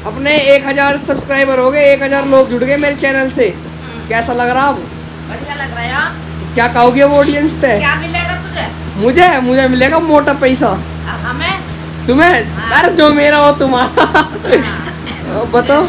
अपने 1000 सब्सक्राइबर हो गए, 1000 लोग जुड़ गए मेरे चैनल से। कैसा लग रहा अब? बढ़िया लग रहा है यार। क्या कहोगे अब ऑडियंस से? क्या मिलेगा तुझे? मुझे मिलेगा मोटा पैसा। हमें? तुम्हें? हाँ। अरे जो मेरा हो तुम्हारा। हाँ। बताओ।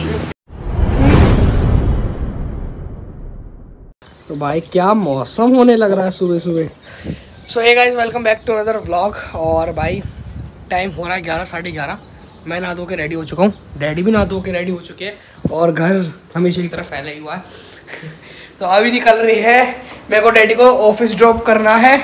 तो भाई क्या मौसम होने लग रहा है सुबह सुबह। So hey guys, welcome back to another vlog. और भाई टाइम हो रहा है 11 साढ़े 11। मैं नहा धो के रेडी हो चुका हूँ, डैडी भी नहा धो के रेडी हो चुके हैं और घर हमेशा की तरह फैला ही हुआ है। तो अभी निकल रही है, मेरे को डैडी को ऑफिस ड्रॉप करना है।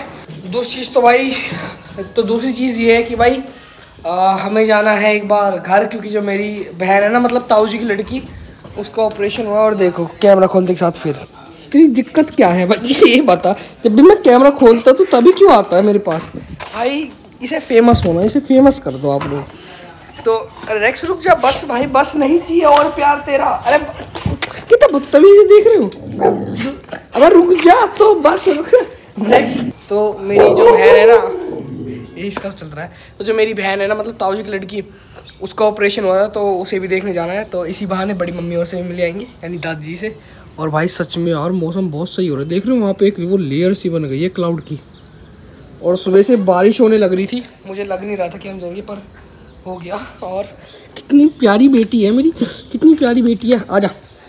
दूसरी चीज़ ये है कि भाई हमें जाना है एक बार घर, क्योंकि जो मेरी बहन है ना, मतलब ताऊ जी की लड़की, उसका ऑपरेशन हुआ। और देखो कैमरा खोलते के साथ फिर तेरी दिक्कत क्या है भाई, ये बता। जब भी मैं कैमरा खोलता तो तभी क्यों आता है मेरे पास भाई? इसे फेमस होना, इसे फेमस कर दो आप लोग। तो रेक्स रुक जा, बस भाई बस नहीं चाहिए और प्यार तेरा। अरे कितना बदतमीजी देख रहे हो। अबे रुक जा तो बस रुक। नेक्स्ट तो मेरी जो बहन है ना, ये इसका चल रहा है। तो जो मेरी बहन है ना, मतलब ताऊ जी की लड़की, उसका ऑपरेशन हुआ है तो उसे भी देखने जाना है। तो इसी बहाने बड़ी मम्मी और से भी मिले आएंगे, यानी दादी जी से। और भाई सच में यार मौसम बहुत सही हो रहा है, देख रहे हो वहाँ पे एक वो लेयर सी बन गई है क्लाउड की। और सुबह से बारिश होने लग रही थी, मुझे लग नहीं रहा था कि हम जाएंगे, पर हो गया। और कितनी प्यारी बेटी है मेरी, कितनी प्यारी बेटी है। आजा।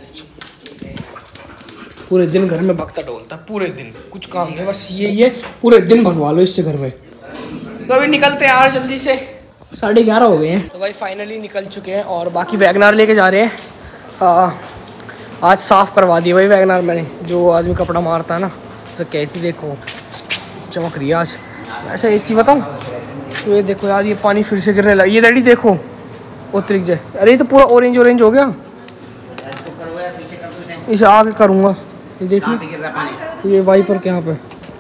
पूरे दिन घर में भगता डोलता, पूरे दिन कुछ काम नहीं, बस ये पूरे दिन भगवा लो इससे घर में। तो अभी निकलते हैं यार जल्दी से, 11:30 हो गए हैं। तो भाई फाइनली निकल चुके हैं और बाकी वैगनार लेके जा रहे हैं। आज साफ़ करवा दिया भाई वैगनार मैंने। जो आदमी कपड़ा मारता है ना, तो कहती देखो चमक रही है आज। ऐसा एक चीज़ बताऊँ, तो ये देखो यार, ये पानी फिर से गिरने लगा। ये डैडी देखो वो तरीक जाए। अरे ये तो पूरा ऑरेंज हो गया। इसे आगे करूँगा, ये देखिए ये वाइपर के यहाँ पे।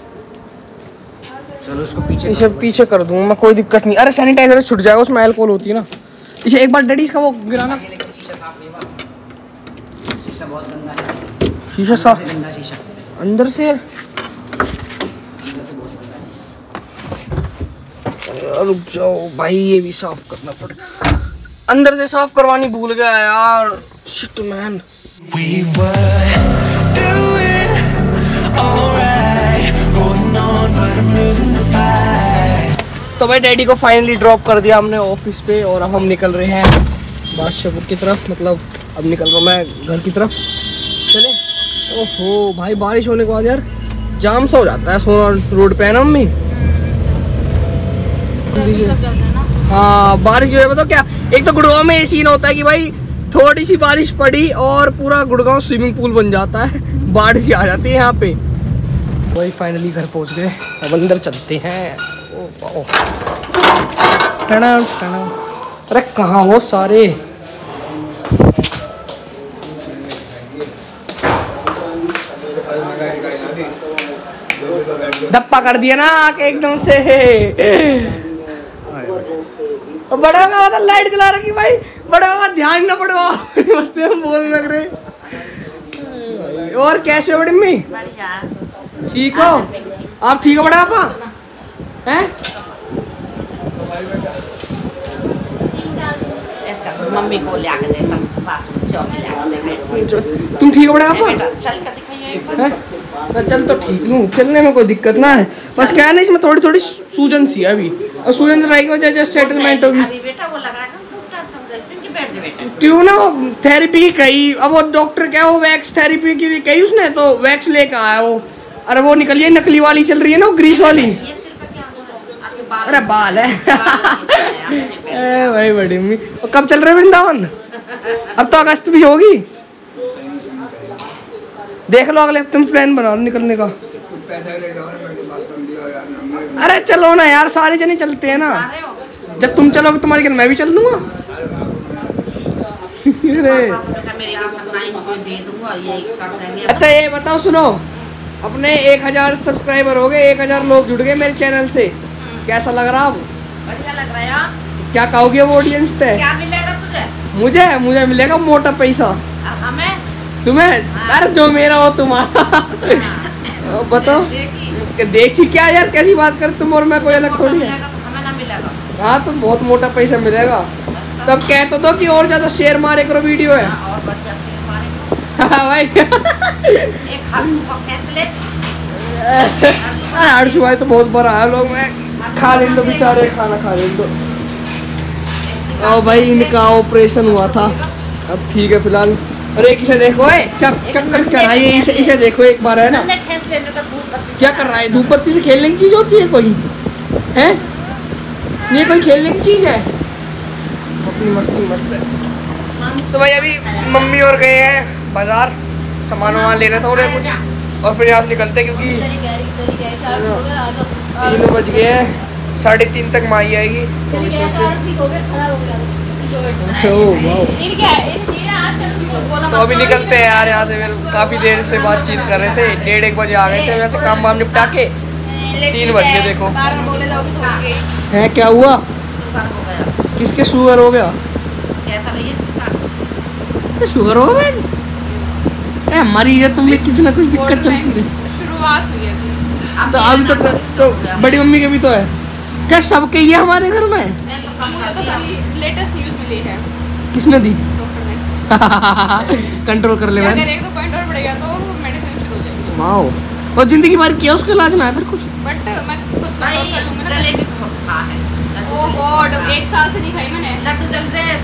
चलो इसको पीछे, इसे पीछे कर दूँगा मैं, कोई दिक्कत नहीं। अरे सैनिटाइजर छुट जाएगा, उसमें अल्कोहल होती है ना। इसे एक बार डैडी इसका वो गिराना। शीशा बहुत गंदा है। शीशा साफ, गंदा शीशा अंदर से। रुक जाओ भाई, ये भी साफ करना पड़ेगा। अंदर से साफ करवानी भूल गया यार, शिट मैन। तो भाई डैडी को फाइनली ड्रॉप कर दिया हमने ऑफिस पे, और अब हम निकल रहे हैं बादशाहपुर की तरफ। मतलब अब निकल रहा हूँ मैं घर की तरफ। चले। ओहो भाई, बारिश होने के बाद यार जाम सा हो जाता है सोना रोड पे, है ना मम्मी? हाँ बारिश जो है, बताओ क्या, एक तो गुड़गांव में ये सीन होता है कि भाई थोड़ी सी बारिश पड़ी और पूरा गुड़गांव स्विमिंग पूल बन जाता है, बारिश आ जाती है यहाँ पे। वही फाइनली घर पहुँच गए, अब अंदर चलते हैं। ओ टना टना। अरे कहाँ हो सारे? धप्पा कर दिया ना आके एकदम से। बड़ा मामा तो लाइट जला रखी भाई, बड़ा मामा ध्यान न पड़वा। मस्ती में बोलने लग रहे। और कैसे हो बड़ी मम्मी? ठीक हो आप? ठीक हो बड़ा पापा? हैं? मम्मी को ले आके देता, तुम ठीक हो बड़ा पापा? चल कर दिखाइए। चल तो ठीक हूँ, चलने में कोई दिक्कत ना है। बस क्या है ना, इसमें थोड़ी थोड़ी सूजन सी है अभी, और सूजन रहेगी वजह जैसे सेटलमेंट होगी। बेटा वो लगा क्यों ना, थेरेपी कही। अब वो डॉक्टर क्या, वो वैक्स थेरेपी की कही उसने, तो वैक्स लेकर आया वो। अरे वो निकली है नकली वाली चल रही है ना, वो ग्रीस वाली। अरे बाल है। भाई बड़ी मम्मी, कब चल रहे वृंदावन? अब तो अगस्त भी होगी। देख लो अगले हफ्ते प्लान बना लो निकलने का। अरे चलो ना यार, सारे जने चलते हैं ना। जब तुम चलोगे तुम्हारी मैं भी चल दूंगा। अच्छा ये बताओ, सुनो, अपने 1000 सब्सक्राइबर हो गए, 1000 लोग जुड़ गए मेरे चैनल से। कैसा लग रहा अब? बढ़िया लग रहा है यार। क्या कहोगे अब ऑडियंस से? क्या मिलेगा तुझे? मुझे मिलेगा मोटा पैसा। हमें? तुम्हें? अरे जो मेरा हो तुम्हारा। बताओ। देखी क्या यार, कैसी बात कर तुम और मैं, कोई अलग थोड़ी है। हमें ना मिलेगा। हाँ तो बहुत मोटा पैसा मिलेगा। तब कह तो दो कि और ज्यादा शेयर मारे करो वीडियो है। और बढ़िया शेर मारेंगे। हाँ भाई। एक हर्षू को खींच ले। हर्षू भाई तो बहुत बड़ा है, लोग मैं खा लें तो बेचारे खाना खा लें तो। ओ भाई इनका ऑपरेशन हुआ था, अब ठीक है फिलहाल। अरे इसे देखो चक्कर कराइए, इसे देखो एक बार है ना क्या कर रहा है। धूप बत्ती से खेलने की चीज होती है कोई है? ये कोई खेलने की चीज है? अपनी मस्ती मस्त है। तो भाई अभी मम्मी और गए हैं बाजार, सामान वामान ले रहे थे उन्हें कुछ, और फिर यहाँ से निकलते हैं क्योंकि 3 बज गए हैं, 3:30 तक माही आएगी तो इस वजह से। तो अभी निकलते हैं यार यहाँ से। फिर काफ़ी देर से बातचीत कर रहे थे, 1:30 बजे आ गए थे वैसे काम वाम निपटा के, 3 बज गए। देखो है क्या हुआ, किसके शुगर हो गया? शुगर हो गया मरी है तुमने, कुछ ना कुछ दिक्कत चलती है। शुरुआत हुई है तो अभी तो बड़ी मम्मी के भी तो है क्या? सबके ये हमारे घर में लेटेस्ट न्यूज़ मिली है। किसने दी? डॉक्टर ने कंट्रोल कर ले मैंने। अगर 1-2 पॉइंट और बढ़ेगा तो मेडिसिन शुरू हो जाएगी। वाओ, और जिंदगी भर किया उसका इलाज ना है फिर कुछ। बट मैं खुद कंट्रोल कर लूंगा ना। जलेबी बहुत खा है। ओ गॉड, 1 साल से नहीं खाई मैंने। लड्डू जलते हैं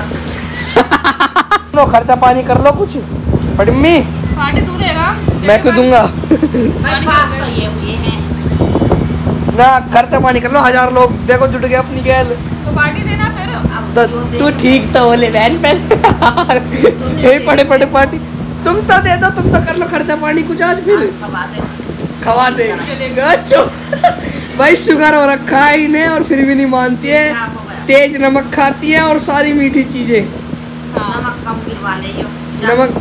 लो खर्चा पानी कर लो कुछ। बड़ी मम्मी पार्टी तू देगा? मैं क्यों दूंगा? भाई पास तो ये हुए हैं ना, खर्चा पानी कर लो। 1000 लोग देखो जुट गए अपनी गैल, तो पार्टी देना फिर। तो तू ठीक तो बोले बहन पैसे पड़े पार्टी तुम तो दे दो, तुम तो कर लो खर्चा पानी कुछ आज फिर खवा दे। अच्छा भाई शुगर हो रखा है इन्हें और फिर भी नहीं मानती है, तेज नमक खाती है और सारी मीठी चीजें। नमक कम गिरवा ले यो। नमक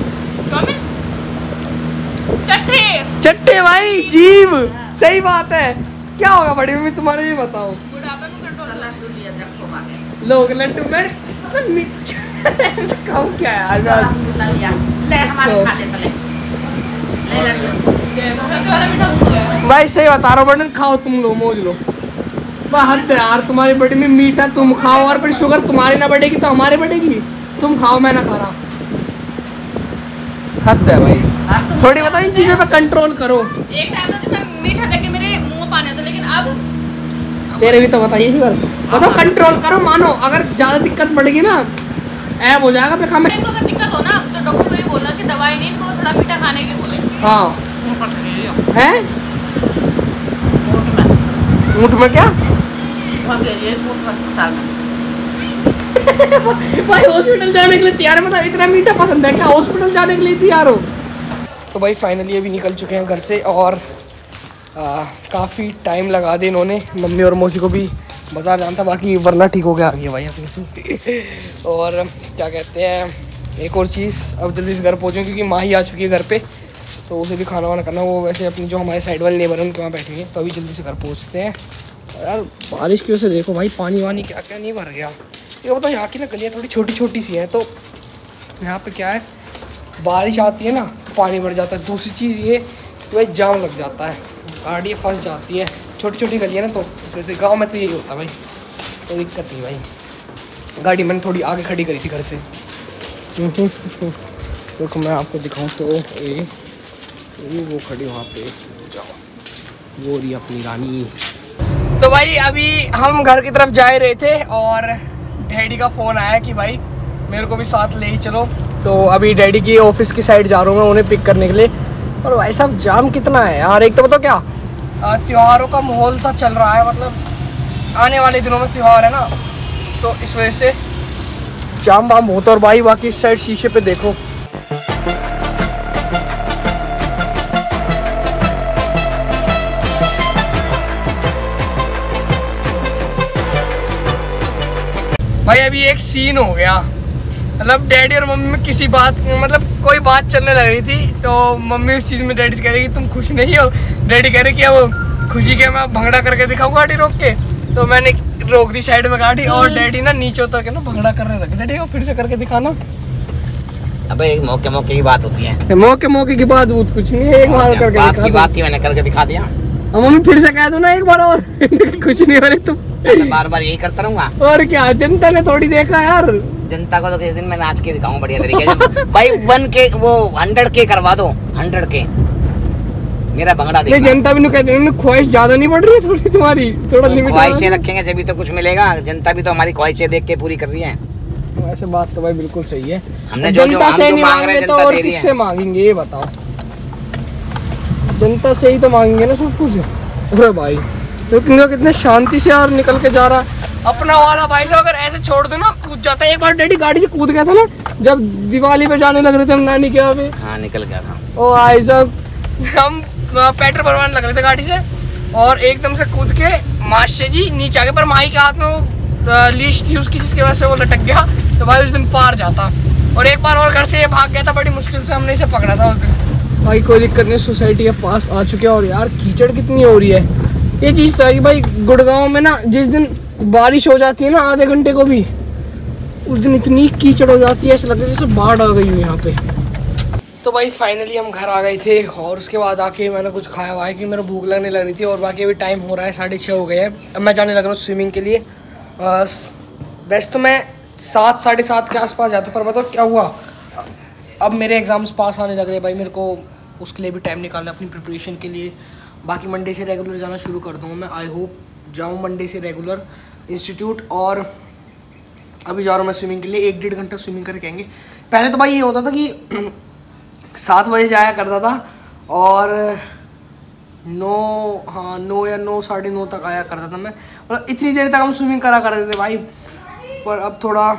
चट्टे चट्टे भाई जीव, सही बात है। क्या होगा बड़ी मम्मी तुम्हारे, ये बताओ। बुढ़ापे में कंट्रोल लड्डू लिया जब को मांगे लोग लड्डू में कम क्या है यार। ले हमारे खा ले तले ले लड्डू वाला मीठा भूल गया भाई सही बता रहा हूँ, बटन खाओ तुम लो, मौज लो। हद है यार तुम्हारी बड़ी में, मीठा तुम खाओ और फिर शुगर तुम्हारी ना बढ़ेगी तो हमारे बढ़ेगी। तुम खाओ मैं ना खा रहा, हद है भाई। थोड़ी बताओ इन चीजों पे कंट्रोल करो। एक टाइम तो मैं मीठा देख के मेरे मुंह में पानी आता, लेकिन अब तेरे भी तो बताइए शुगर, बताओ कंट्रोल करो। मानो अगर ज्यादा दिक्कत बढ़ेगी ना ऐब हो जाएगा। फिर हमें तो अगर दिक्कत हो ना तो डॉक्टर को ये बोलना कि दवाई नहीं, इनको थोड़ा मीठा खाने के बोले। हाँ है ऊँट में क्या भाई हॉस्पिटल जाने के लिए तैयार है? मतलब इतना मीठा पसंद है क्या हॉस्पिटल जाने के लिए तैयार हो? तो भाई फाइनली अभी निकल चुके हैं घर से और काफ़ी टाइम लगा दे इन्होंने। मम्मी और मौसी को भी बाजार जाना था, बाकी वरना ठीक हो गया आ गया भाई अपनी। और क्या कहते हैं एक और चीज़, अब जल्दी से घर पहुँचूँ क्योंकि माही आ चुकी है घर पे, तो उसे भी खाना वाना करना। वो वैसे अपनी जो हमारे साइड वाले नेबर हैं उनके वहाँ बैठे हैं, तो अभी जल्दी से घर पहुँचते हैं। यार बारिश की वजह से देखो भाई पानी वानी क्या क्या नहीं भर गया। ये बताओ यहाँ की ना गलियाँ थोड़ी छोटी छोटी सी हैं, तो यहाँ पे क्या है बारिश आती है ना तो पानी भर जाता है। दूसरी चीज़ ये कि भाई जाम लग जाता है, गाड़ी फंस जाती है, छोटी छोटी गलियाँ ना, तो इस वजह से गाँव में तो यही होता है भाई। तो दिक्कत नहीं भाई। गाड़ी मैंने थोड़ी आगे खड़ी करी थी घर से। तो मैं आपको दिखाऊँ तो ये वो खड़ी वहाँ पे, जाओ वो रही अपनी रानी। तो भाई अभी हम घर की तरफ जा रहे थे और डैडी का फ़ोन आया कि भाई मेरे को भी साथ ले ही चलो। तो अभी डैडी की ऑफिस की साइड जा रहा हूँ मैं उन्हें पिक करने के लिए। और भाई साहब जाम कितना है यार। एक तो बताओ क्या त्योहारों का माहौल सा चल रहा है, मतलब आने वाले दिनों में त्यौहार है ना, तो इस वजह से जाम वाम बहुत। और भाई बाकी इस साइड शीशे पे देखो, भाई अभी एक सीन हो गया। मतलब डैडी और मम्मी में किसी बात, मतलब कोई बात चलने लग रही थी, तो मम्मी उस चीज़ में डैडी से कह रही कि तुम खुश नहीं हो। डैडी कह रहे कि वो खुशी के मैं भंगड़ा करके दिखाऊँ गाड़ी रोक के। तो मैंने रोक दी साइड में गाड़ी और डैडी ना नीचे उतर के ना भंगड़ा करने लगे। डैडी को फिर से करके दिखाना। अबे एक मौके मौके की बात होती है। मौके की बात वो कुछ नहीं है, एक बार करके बात की बात थी, मैंने करके दिखा दिया। मम्मी फिर से कह दो ना एक बार और कुछ नहीं हो रही तुम। मैं बार-बार यही करता रहूंगा। और क्या, जनता ने थोड़ी देखा यार। जनता को तो किस दिन मैं नाच के दिखाऊं बढ़िया तरीके से। भाई 1K वो 100K करवा दो, 100K मेरा भंगड़ा देखना। नहीं, जनता भी नहीं कहती, उन्हें ख्वाहिश ज्यादा नहीं बढ़ रही है थोड़ी तुम्हारी? थोड़ा लिमिट ख्वाहिशें रखेंगे जब तो कुछ मिलेगा। जनता भी तो हमारी ख्वाहिशें देख के पूरी कर रही है। वैसे बात तो भाई बिल्कुल सही है। हमने जनता से नहीं मांग रहे मांगे तो और किससे मांगेंगे ये बताओ? जनता से ही तो मांगेंगे ना सब कुछ। अरे भाई तो कितने शांति से यार निकल के जा रहा है अपना वाला भाई साहब। अगर ऐसे छोड़ दो ना कूद जाता है। एक बार डैडी गाड़ी से कूद गया था ना, जब दिवाली पे जाने लग रहे थे हम नानी के यहाँ पे। हाँ निकल गया था। ओ भाई साहब, हम पेट्रोल भरवाने लग रहे थे गाड़ी से और एकदम से कूद के मास्टर जी नीचे आ गए। पर माई के हाथ में वो लीश थी उसकी, जिसकी वजह से वो लटक गया। तो भाई उस दिन पार जाता। और एक बार और घर से ये भाग गया था, बड़ी मुश्किल से हमने इसे पकड़ा था उस दिन। भाई कोई दिक्कत नहीं, सोसाइटी के पास आ चुके हैं। और यार कीचड़ कितनी हो रही है। ये चीज़ तो है कि भाई गुड़गांव में ना जिस दिन बारिश हो जाती है ना आधे घंटे को भी, उस दिन इतनी कीचड़ हो जाती है, ऐसा लगता है जैसे बाढ़ आ गई हो यहाँ पे। तो भाई फाइनली हम घर आ गए थे और उसके बाद आके मैंने कुछ खाया हुआ है कि मेरे भूख लगने लग रही थी। और बाकी अभी टाइम हो रहा है 6:30 हो गए हैं। अब मैं जाने लग रहा हूँ स्विमिंग के लिए। वैसे तो मैं 7 साढ़े 7 के आसपास जाता हूँ, पर बताओ क्या हुआ, अब मेरे एग्ज़ाम्स पास आने लग रहे हैं भाई। मेरे को उसके लिए भी टाइम निकालना अपनी प्रिपरेशन के लिए। बाकी मंडे से रेगुलर जाना शुरू कर दूँगा मैं। आई होप जाऊँ मंडे से रेगुलर इंस्टीट्यूट। और अभी जा रहा हूँ मैं स्विमिंग के लिए। 1-1.5 घंटा स्विमिंग करके आएंगे। पहले तो भाई ये होता था कि 7 बजे जाया करता था और 9 या 9 साढ़े 9 तक आया करता था मैं। और इतनी देर तक हम स्विमिंग करा करते थे भाई। पर अब थोड़ा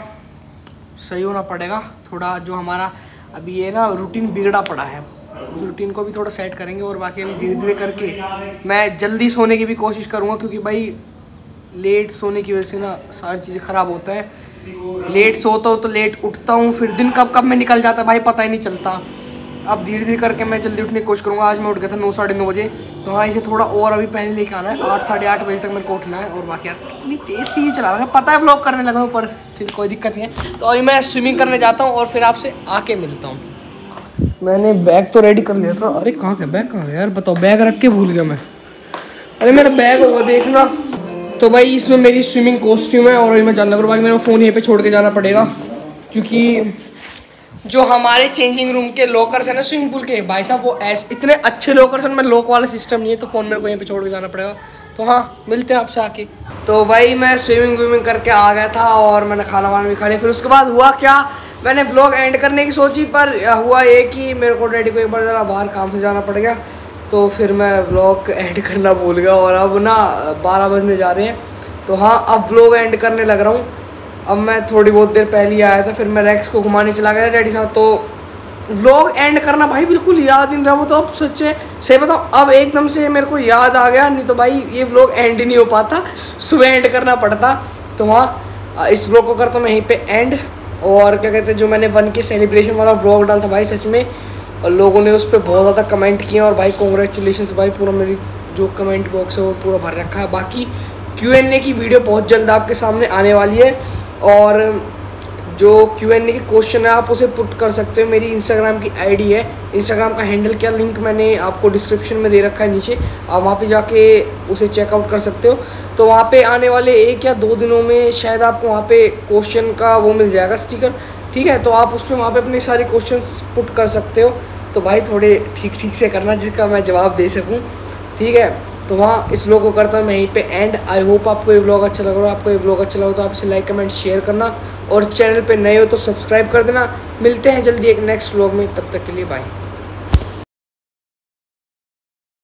सही होना पड़ेगा। थोड़ा जो हमारा अभी ये ना रूटीन बिगड़ा पड़ा है, उस रूटीन को भी थोड़ा सेट करेंगे। और बाकी अभी धीरे धीरे करके मैं जल्दी सोने की भी कोशिश करूँगा, क्योंकि भाई लेट सोने की वजह से ना सारी चीज़ें ख़राब होता है। लेट सोता हूँ तो लेट उठता हूँ, फिर दिन कब में निकल जाता है भाई पता ही नहीं चलता। अब धीरे धीरे करके मैं जल्दी उठने की कोशिश करूँगा। आज मैं उठ गया था 9 साढ़े 9 बजे। तो हाँ, इसे थोड़ा और अभी पहले लेके आना है। 8 साढ़े 8 बजे तक मेरे को उठना है। और बाकी यार कितनी तेज़ टीवी चला रहा है, पता है ब्लॉग करने लगा हूँ, पर स्टिल कोई दिक्कत नहीं है। तो अभी मैं स्विमिंग करने जाता हूँ और फिर आपसे आके मिलता हूँ। मैंने बैग तो रेडी कर लिया था। अरे कहाँ गया बैग, कहाँ गया यार बताओ? बैग रख के भूल गया मैं। अरे मेरा बैग होगा देखना। तो भाई इसमें मेरी स्विमिंग कॉस्ट्यूम है और अभी मैं जाना लगा। बाकी मेरा फ़ोन यहीं पे छोड़ के जाना पड़ेगा, क्योंकि जो हमारे चेंजिंग रूम के लॉकर्स हैं ना स्विमिंग पूल के, भाई साहब वो ऐसे इतने अच्छे लॉकर्स हैं, में लॉक वाला सिस्टम नहीं है। तो फ़ोन मेरे को यहीं पे छोड़ के जाना पड़ेगा। तो हाँ, मिलते हैं आपसे आके। तो भाई मैं स्विमिंग करके आ गया था और मैंने खाना वाना भी खा लिया। फिर उसके बाद हुआ क्या, मैंने ब्लॉग एंड करने की सोची, पर हुआ ये कि मेरे को डैडी को एक बार ज़रा बाहर काम से जाना पड़ गया। तो फिर मैं व्लॉग एंड करना भूल गया और अब ना 12 बजने जा रहे हैं। तो हाँ, अब व्लॉग एंड करने लग रहा हूँ। अब मैं थोड़ी बहुत देर पहले ही आया था, फिर मैं रेक्स को घुमाने चला गया डैडी साथ। तो व्लॉग एंड करना भाई बिल्कुल याद ही नहीं रहा। वो तो अब सच्चे से बताऊँ, अब एकदम से मेरे को याद आ गया, नहीं तो भाई ये व्लॉग एंड ही नहीं हो पाता, सुबह एंड करना पड़ता। तो हाँ, इस व्लॉग को करता हूँ मैं यहीं पे एंड। और क्या कहते हैं, जो मैंने 1K सेलिब्रेशन वाला व्लॉग डाला था भाई, सच में और लोगों ने उस पर बहुत ज़्यादा कमेंट किए। और भाई कॉन्ग्रेचुलेशंस भाई, पूरा मेरी जो कमेंट बॉक्स है वो पूरा भर रखा है। बाकी Q&A की वीडियो बहुत जल्द आपके सामने आने वाली है। और जो Q&A के क्वेश्चन है आप उसे पुट कर सकते हो। मेरी इंस्टाग्राम की आईडी है, इंस्टाग्राम का हैंडल क्या, लिंक मैंने आपको डिस्क्रिप्शन में दे रखा है नीचे, आप वहाँ पे जाके उसे चेकआउट कर सकते हो। तो वहाँ पे आने वाले 1 या 2 दिनों में शायद आपको वहाँ पे क्वेश्चन का वो मिल जाएगा स्टिकर, ठीक है। तो आप उस पर वहाँ पे अपने सारे क्वेश्चंस पुट कर सकते हो। तो भाई थोड़े ठीक से करना जिसका मैं जवाब दे सकूँ, ठीक है। तो वहाँ इस व्लॉग को करता हूँ मैं यहीं पे एंड। आई होप आपको ये व्लॉग अच्छा लग रहा हो। आपको ये व्लॉग अच्छा लगा तो आप इसे लाइक कमेंट शेयर करना, और चैनल पे नए हो तो सब्सक्राइब कर देना। मिलते हैं जल्दी एक नेक्स्ट व्लॉग में, तब तक के लिए बाय।